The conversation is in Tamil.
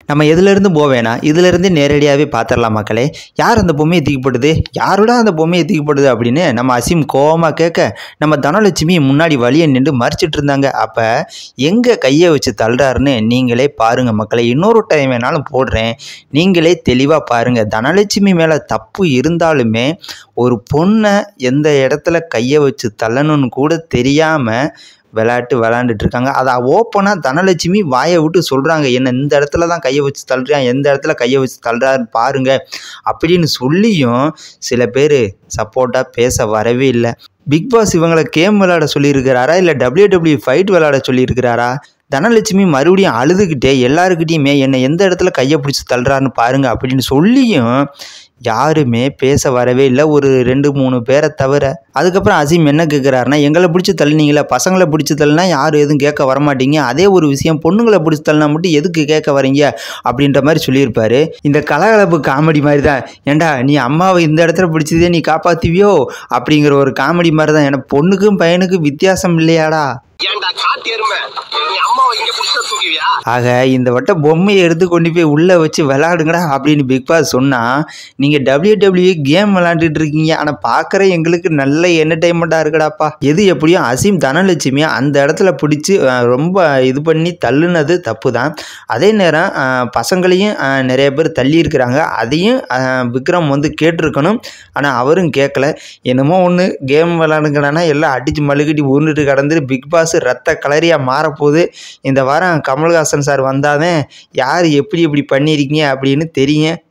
நம்ம எதுலேருந்து போவேனா இதிலேருந்து நேரடியாகவே பார்த்துடலாம் மக்களே. யார் அந்த பொம்மையை தூக்கி போட்டது, யாரோட அந்த பொம்மையை தூக்கி போட்டது அப்படின்னு நம்ம அசீம் கோவமாக கேட்க, நம்ம தனலட்சுமி முன்னாடி வழியை நின்று மறிச்சிட்டு இருந்தாங்க. அப்போ எங்கே கையை வச்சு தள்ளுறாருன்னு நீங்களே பாருங்கள் மக்களே. இன்னொரு டைம் வேணாலும் போடுறேன், நீங்களே தெளிவாக பாருங்கள். தனலட்சுமி மேலே தப்பு இருந்தாலுமே ஒரு பொண்ணை எந்த இடத்துல கையை வச்சு தள்ளணும்னு கூட தெரியாமல் விளையாண்டுட்டு இருக்காங்க. அதை ஓப்பனாக தனலட்சுமி வாயை விட்டு சொல்கிறாங்க, என்ன இந்த இடத்துல தான் கையை வச்சு தள்ளுறான், எந்த இடத்துல கையை வச்சு தள்ளுறாருன்னு பாருங்க அப்படின்னு சொல்லியும் சில பேர் சப்போர்ட்டாக பேச வரவே இல்லை. பிக் பாஸ் இவங்களை கேம் விளையாட சொல்லியிருக்கிறாரா இல்லை WWE ஃபைட் விளையாட சொல்லியிருக்கிறாரா? தனலட்சுமி மறுபடியும் அழுதுகிட்டே எல்லாருக்கிட்டையுமே என்னை எந்த இடத்துல கையை பிடிச்சி தள்ளுறாருன்னு பாருங்க அப்படின்னு சொல்லியும் யாருமே பேச வரவே இல்லை, ஒரு 2-3 பேரை தவிர. அதுக்கப்புறம் அசீம் என்ன கேட்குறாருன்னா, எங்களை பிடிச்சி தள்ளினீங்களா, பசங்களை பிடிச்சி தள்ளினா யாரும் எதுவும் கேட்க வரமாட்டீங்க, அதே ஒரு விஷயம் பொண்ணுங்களை பிடிச்சி தள்ளினா மட்டும் எதுக்கு கேட்க வரீங்க அப்படின்ற மாதிரி சொல்லியிருப்பாரு. இந்த கலகலப்பு காமெடி மாதிரி தான். ஏண்டா நீ அம்மாவை இந்த இடத்துல பிடிச்சதே நீ காப்பாற்றுவியோ அப்படிங்கிற ஒரு காமெடி மாதிரி தான். ஏன்னா பொண்ணுக்கும் பையனுக்கும் வித்தியாசம் இல்லையாடா. ஆக இந்த வட்டம் பொம்மையை எடுத்து கொண்டு போய் உள்ளே வச்சு விளையாடுங்கடா அப்படின்னு பிக் பாஸ் சொன்னால், நீங்கள் WWE கேம் விளையாண்டுட்டு இருக்கீங்க, ஆனால் பார்க்குற எங்களுக்கு நல்ல என்டர்டைன்மெண்ட்டாக இருக்குடாப்பா. எது எப்படியும் அசீம் தனலட்சுமி அந்த இடத்துல பிடிச்சி ரொம்ப இது பண்ணி தள்ளுனது தப்பு தான். அதே நேரம் பசங்களையும் நிறைய பேர் தள்ளி இருக்கிறாங்க, அதையும் விக்ரம் வந்து கேட்டிருக்கணும். ஆனால் அவரும் கேட்கல. என்னமோ ஒன்று கேம் விளையாடுங்கடானா எல்லாம் அடித்து மழுகட்டி உருண்டுட்டு கடந்துட்டு பிக் பாஸ் ரத்த கலரியாக மாறப்போகுது. இந்த வாரம் கமல்ஹாசன் சார் வந்தாதான் யார் எப்படி பண்ணியிருக்கீங்க அப்படின்னு தெரியும்.